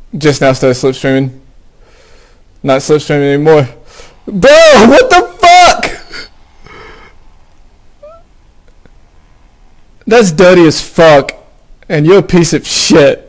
Just now started slipstreaming. Not slipstreaming anymore. Bro, what the fuck? That's dirty as fuck. And you're a piece of shit.